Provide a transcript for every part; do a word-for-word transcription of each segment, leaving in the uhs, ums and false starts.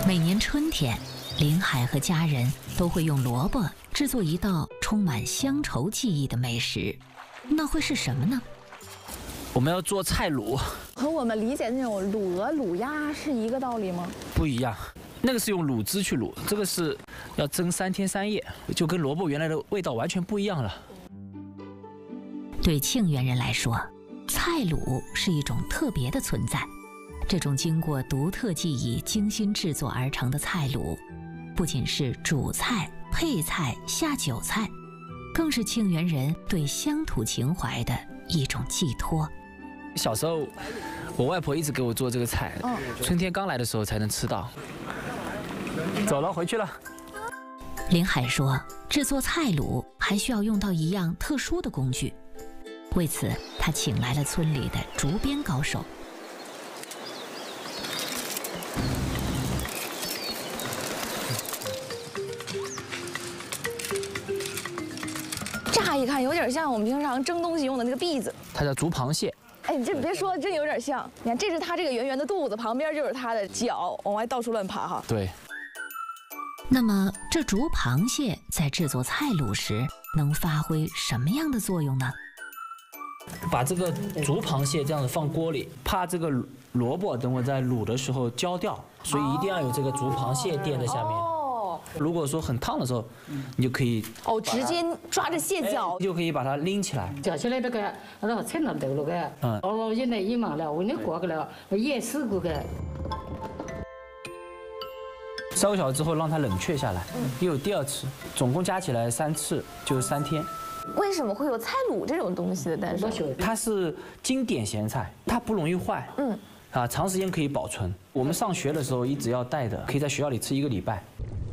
每年春天，林海和家人都会用萝卜制作一道充满乡愁记忆的美食，那会是什么呢？ 我们要做菜卤， 和我们理解的那种卤鹅、卤鸭是一个道理吗？ 不一样。那个是用卤汁去卤，这个是要蒸三天三夜，就跟萝卜原来的味道完全不一样了。 对庆元人来说，菜卤是一种特别的存在。这种经过独特技艺精心制作而成的菜卤，不仅是主菜、配菜、下酒菜，更是庆元人对乡土情怀的一种寄托。 小时候，我外婆一直给我做这个菜， 嗯、 春天刚来的时候才能吃到。走了，回去了。 林海说，制作菜卤还需要用到一样特殊的工具，为此他请来了村里的竹编高手。 乍一看有点像我们平常蒸东西用的那个篦子， 它叫竹螃蟹。 哎，你这别说，真有点像。你看，这是它这个圆圆的肚子，旁边就是它的脚，往外到处乱爬哈。 对。 那么，这竹螃蟹在制作菜卤时能发挥什么样的作用呢？ 把这个竹螃蟹这样子放锅里，怕这个萝卜等会在卤的时候焦掉，所以一定要有这个竹螃蟹垫在下面。 哦。 如果说很烫的时候，你就可以哦，直接抓着蟹脚， 就可以把它拎起来。 叫起来那个，然后菜那头那个， 嗯， 哦，现在一忙了，为了过个了，也是个个。 烧个小时之后让它冷却下来，又有第二次，总共加起来三次，就是三天。 为什么会有菜卤这种东西的诞生？ 它是经典咸菜，它不容易坏，嗯，啊，长时间可以保存。我们上学的时候一直要带的，可以在学校里吃一个礼拜。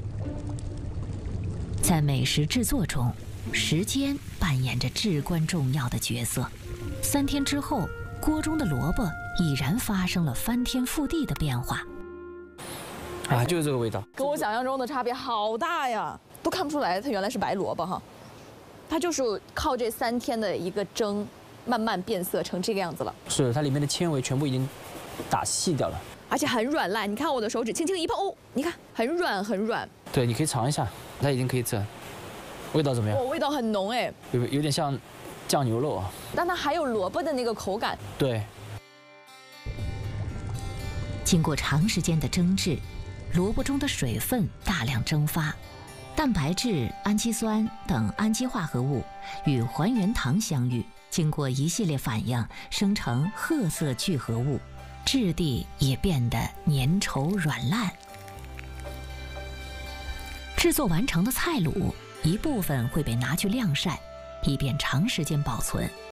在美食制作中，时间扮演着至关重要的角色。三天之后，锅中的萝卜已然发生了翻天覆地的变化。 啊，就是这个味道， 跟我想象中的差别好大呀，都看不出来它原来是白萝卜哈。它就是靠这三天的一个蒸，慢慢变色成这个样子了。 是，它里面的纤维全部已经打细掉了， 而且很软烂。你看我的手指轻轻一碰，哦，你看很软很软。 对，你可以尝一下，它已经可以吃了。味道怎么样？ 哦，味道很浓哎， 有有点像酱牛肉啊。 但它还有萝卜的那个口感。 对。 经过长时间的蒸制，萝卜中的水分大量蒸发。蛋白质、氨基酸等氨基化合物与还原糖相遇，经过一系列反应，生成褐色聚合物，质地也变得粘稠软烂。制作完成的菜卤，一部分会被拿去晾晒，以便长时间保存；